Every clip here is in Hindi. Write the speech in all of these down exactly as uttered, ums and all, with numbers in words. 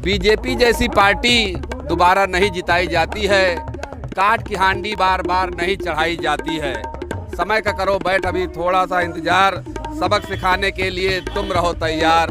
बीजेपी जैसी पार्टी दोबारा नहीं जिताई जाती है। काट की हांडी बार बार नहीं चढ़ाई जाती है। समय का करो बैठ अभी थोड़ा सा इंतजार, सबक सिखाने के लिए तुम रहो तैयार।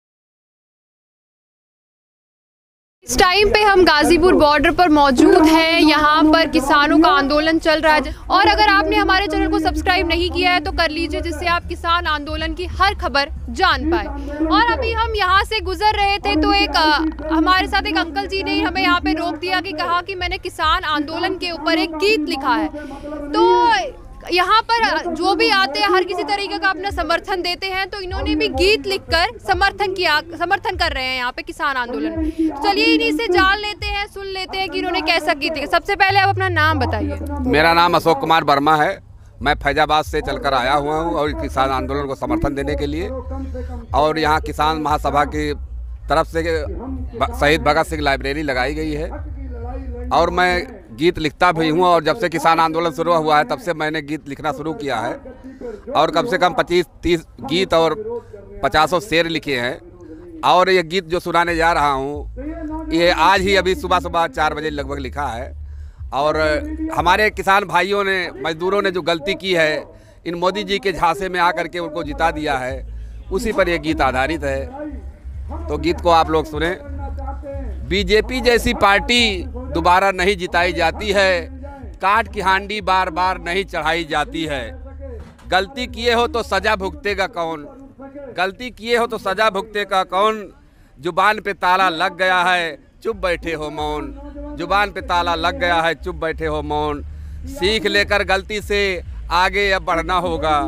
इस टाइम पे हम गाजीपुर बॉर्डर पर मौजूद हैं। यहाँ पर किसानों का आंदोलन चल रहा है और अगर आपने हमारे चैनल को सब्सक्राइब नहीं किया है तो कर लीजिए, जिससे आप किसान आंदोलन की हर खबर जान पाए। और अभी हम यहाँ से गुजर रहे थे तो एक आ, हमारे साथ एक अंकल जी ने हमें यहाँ पे रोक दिया कि कहा कि मैंने किसान आंदोलन के ऊपर एक गीत लिखा है। तो यहाँ पर जो भी आते हैं हर किसी तरीके का अपना समर्थन देते हैं, तो इन्होंने भी गीत लिखकर समर्थन किया समर्थन कर रहे हैं यहाँ पे किसान आंदोलन। तो चलिए इन्हीं से जान लेते हैं, सुन लेते हैं कि इन्होंने कैसा गीत लिखा। सबसे पहले आप अपना नाम बताइए। मेरा नाम अशोक कुमार वर्मा है। मैं फैजाबाद से चलकर आया हुआ हूँ और किसान आंदोलन को समर्थन देने के लिए। और यहाँ किसान महासभा की तरफ से शहीद भगत सिंह लाइब्रेरी लगाई गई है और मैं गीत लिखता भी हूँ। और जब से किसान आंदोलन शुरू हुआ है तब से मैंने गीत लिखना शुरू किया है और कम से कम पच्चीस तीस गीत और पचासों शेर लिखे हैं। और ये गीत जो सुनाने जा रहा हूँ ये आज ही अभी सुबह सुबह चार बजे लगभग लिखा है। और हमारे किसान भाइयों ने, मजदूरों ने जो गलती की है, इन मोदी जी के झांसे में आकर के उनको जिता दिया है, उसी पर यह गीत आधारित है। तो गीत को आप लोग सुने। बीजेपी जैसी पार्टी दोबारा नहीं जिताई जाती है। काट की हांडी बार बार नहीं चढ़ाई जाती है। गलती किए हो तो सजा भुगतेगा कौन, गलती किए हो तो सजा भुगतेगा कौन। जुबान पे ताला लग गया है, चुप बैठे हो मौन। जुबान पे ताला लग गया है, चुप बैठे हो मौन। सीख लेकर गलती से आगे अब बढ़ना होगा।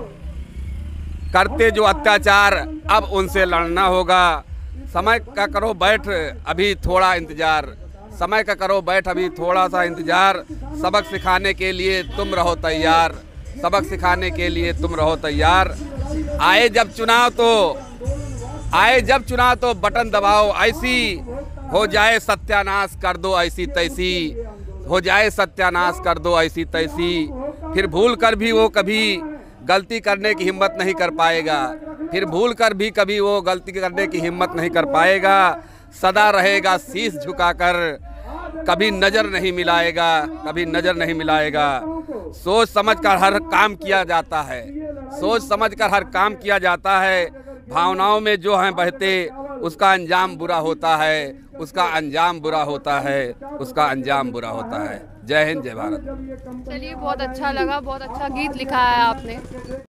करते जो अत्याचार अब उनसे लड़ना होगा। समय का करो बैठ अभी थोड़ा इंतजार, समय का करो बैठ अभी थोड़ा सा इंतजार। सबक सिखाने के लिए तुम रहो तैयार, सबक सिखाने के लिए तुम रहो तैयार। आए जब चुनाव तो आए जब चुनाव तो बटन दबाओ ऐसी, हो जाए सत्यानाश कर दो ऐसी तैसी। हो जाए सत्यानाश कर दो ऐसी तैसी। फिर भूल कर भी वो कभी गलती करने की हिम्मत नहीं कर पाएगा। फिर भूल कर भी कभी वो गलती करने की हिम्मत नहीं कर पाएगा। सदा रहेगा शीश झुकाकर, कभी नज़र नहीं मिलाएगा, कभी नज़र नहीं मिलाएगा। सोच समझकर हर काम किया जाता है, सोच समझकर हर काम किया जाता है। भावनाओं में जो है बहते उसका अंजाम बुरा होता है, उसका अंजाम बुरा होता है, उसका अंजाम बुरा होता है। जय हिंद, जय भारत। चलिए बहुत अच्छा लगा, बहुत अच्छा गीत लिखा है आपने।